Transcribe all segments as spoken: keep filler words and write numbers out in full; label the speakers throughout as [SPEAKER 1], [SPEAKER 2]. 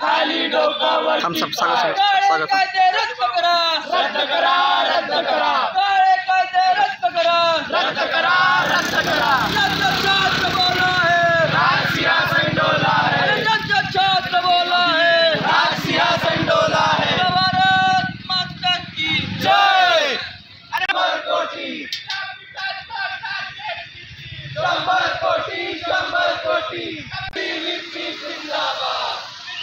[SPEAKER 1] खाली डोकं वरती
[SPEAKER 2] हम सब स्वागत स्वागत
[SPEAKER 1] कायदे रद्द करा रद्द करा रद्द करा काळे कायदे रद्द करा रद्द करा रद्द करा जग छात्र बोला है राज सियासत डोला है जग छात्र बोला है राज सियासत डोला है भारत माता की जय शंभर कोटी शंभर कोटी शंभर कोटी जिंदाबाद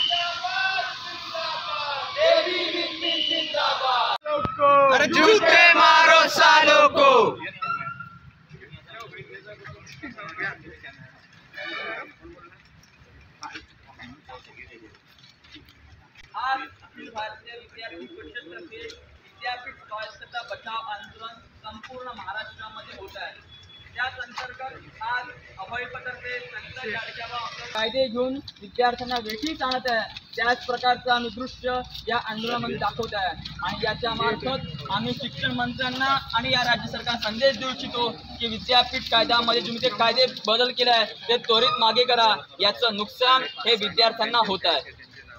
[SPEAKER 2] अरे
[SPEAKER 1] जूते मारो सालों को। आज अखिल भारतीय विद्यार्थी परिषद तर्फे विद्यापीठ स्वायत्तता बचाव आंदोलन संपूर्ण महाराष्ट्रामध्ये होत आहे। त्याच अंतर्गत आज अभयपतर्फे कायदे घेऊन विद्यार्थ्यांना वेठीस आणत आहे, त्याच प्रकारचं आम्ही दृश्य या आंदोलनामध्ये दाखवत आहे आणि याच्या मार्फत आम्ही शिक्षण मंत्र्यांना आणि या राज्य सरकारला संदेश देऊ इच्छितो की विद्यापीठ कायद्यामध्ये तुम्ही ते कायदे बदल केले आहे ते त्वरित मागे करा, याचं नुकसान हे विद्यार्थ्यांना होत आहे।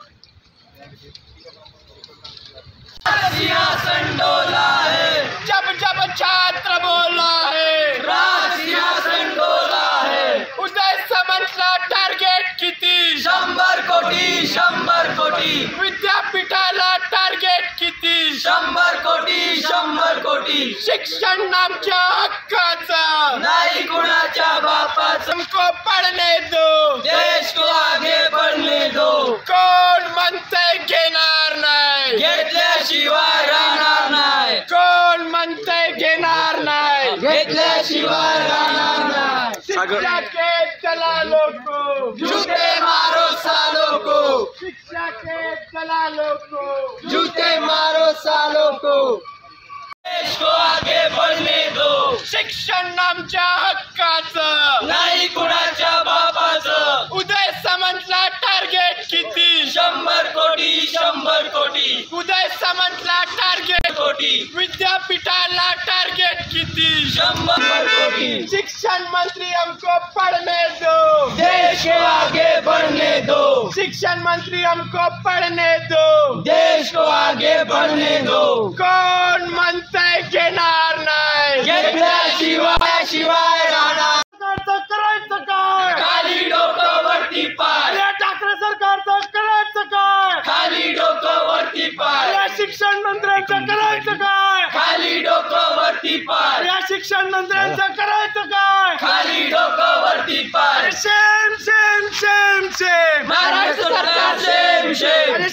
[SPEAKER 1] सियासत डोला है जब जब छात्र बोला है राज सियासत डोला है उदय सामंतला टार्गेट किती शंभर कोटी शंभर कोटी विद्यापीठाला टार्गेट किती शंभर कोटी शंभर कोटी शिक्षण नामच्या हक्काचा नाही कुणाच्या बापाचा हमको पढ़ने दो देश को आगे बढ़ने दो कोण म्हणते घेणार नाही घेतल्याशिवाय राहणार नाही कोण म्हणते घेणार नाही घेतल्याशिवाय राहणार नाही शिक्षा के दलालों को जूते मारो सालों को शिक्षा के दलालों को जूते मारो सालों को देश को आगे बढ़ने दो शिक्षण नामच्या हक्काचं नाही कुणाच्या बापाचं उदय सामंतला टार्गेट किती शंभर कोटी शंभर कोटी उदय सामंतला टार्गेट कोटी विद्यापीठाला टार्गेट किती शंभर कोटी शिक्षण मंत्री हमको पढ़ने दो देश को आगे बढ़ने दो शिक्षण मंत्री हमको पढ़ने दो देश को आगे बढ़ने दो कोण म्हणतंय घेणार नाही घेतल्याशिवाय शिवाय राहणार करायचं काय खाली डोकं वरती पाय ठाकरे सरकारचं करायचं काय खाली डोकं वरती पाय या शिक्षण मंत्र्यांचं करायचं काय खाली डोकं वरती पाय या शिक्षण मंत्र्यांचं करायचं काय खाली डोकं वरती पाय same same same same Maharashtra सरकार सेम सेम।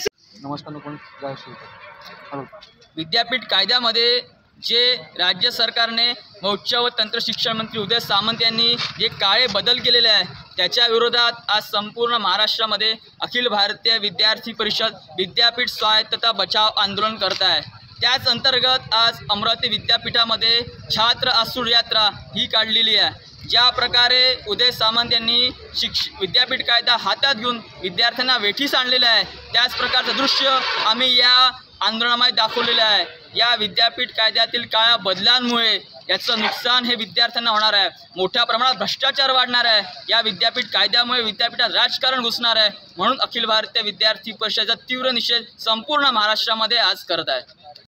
[SPEAKER 2] नमस्कार।
[SPEAKER 1] विद्यापीठ कायद्यामध्ये जे राज्य सरकारने व उच्च व तंत्र शिक्षण मंत्री उदय सामंत यांनी जे काळे बदल केलेले आहे त्याच्या विरोधात आज संपूर्ण महाराष्ट्रामध्ये अखिल भारतीय विद्यार्थी परिषद विद्यापीठ स्वायत्तता बचाव आंदोलन करत आहे। त्याच अंतर्गत आज अमरावती विद्यापीठामध्ये छात्र आसूड यात्रा ही काढलेली आहे। ज्या प्रकारे उदय सामंत यांनी शिक्ष विद्यापीठ कायदा हातात घेऊन विद्यार्थ्यांना वेठीस आणलेलं आहे त्याच प्रकारचं दृश्य आम्ही या आंदोलनामध्ये दाखवलेलं आहे। या विद्यापीठ कायद्यातील काळ्या बदलांमुळे याचं नुकसान हे विद्यार्थ्यांना होणार आहे, मोठ्या प्रमाणात भ्रष्टाचार वाढणार आहे, या विद्यापीठ कायद्यामुळे विद्यापीठात राजकारण घुसणार आहे, म्हणून अखिल भारतीय विद्यार्थी परिषदेचा तीव्र निषेध संपूर्ण महाराष्ट्रामध्ये आज करत आहे।